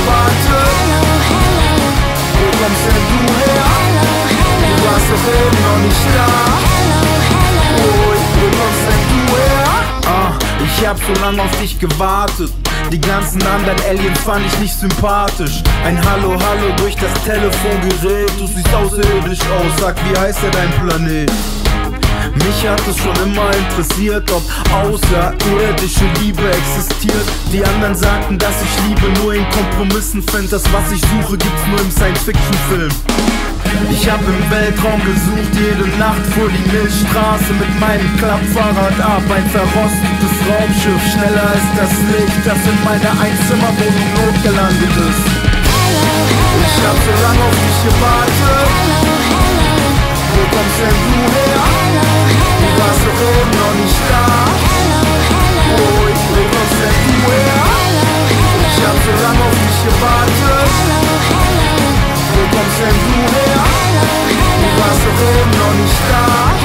gewartet. Wo kommst denn du her? Du warst doch eben noch nicht da. Wo kommst denn du her? Ich hab so lange auf dich gewartet. Die ganzen anderen Aliens fand ich nicht sympathisch. Ein Hallo, hallo durch das Telefongerät. Du siehst außerirdisch aus, sag, wie heißt denn dein Planet? Mich hat es schon immer interessiert, ob außerirdische Liebe existiert. Die anderen sagten, dass ich Liebe nur in Kompromissen find. Das, was ich suche, gibt's nur im Science-Fiction-Film. Ich hab im Weltraum gesucht, jede Nacht fuhr die Milchstraße mit meinem Klappfahrrad ab. Ein verrostetes Raumschiff, schneller als das Licht, das in meiner Einzimmerwohnung notgelandet ist. Ich hab so lange auf dich gewartet. Wo kommst denn du her? Du warst doch eben noch nicht da. Wo kommst denn du her? Ich hab so lange auf dich gewartet. Wo kommst denn du her? Du warst doch eben noch nicht da.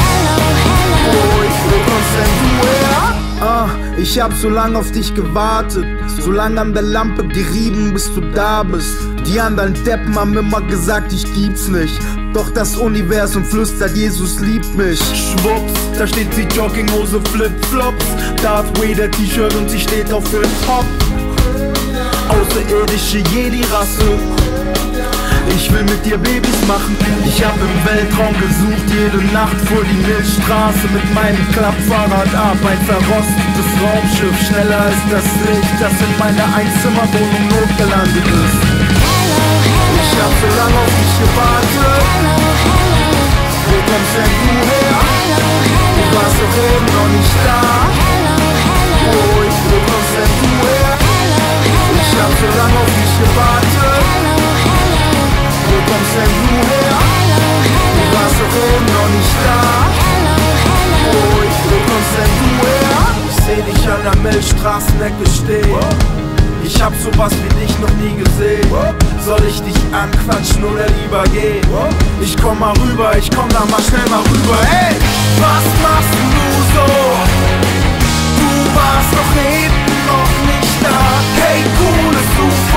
Wo kommst denn du her? Ich hab so lange auf dich gewartet, so lange an der Lampe gerieben, bis du da bist. Die anderen Deppen haben immer gesagt, ich gib's nicht. Doch das Universum flüstert, Jesus liebt mich. Schwupps, da steht sie Jogginghose, Flipflops, Darth Vader T-Shirt und sie steht auf Hip-Hop. Außerirdische Jedi-Rasse, ich will mit dir Babys machen. Ich hab im Weltraum gesucht, jede Nacht fuhr die Milchstraße mit meinem Klappfahrrad ab. Ein verrostetes Raumschiff, schneller als das Licht, das in meiner Einzimmerwohnung notgelandet ist. Ich hab so lange auf dich gewartet. Wo kommst denn du her? Du warst doch eben noch nicht da. Wo kommst denn du her? Ich hab so lange auf dich gewartet. Wo kommst denn du her? Du warst doch eben noch nicht da. Wo kommst denn du her? Ich seh dich an der Milchstraßenecke stehen. Ich hab sowas wie dich noch nie gesehen. Soll ich dich anquatschen oder lieber gehen? Ich komm mal rüber, ich komm da mal schnell mal rüber. Hey, was machst du so? Du warst doch eben noch nicht da. Hey, cooles, du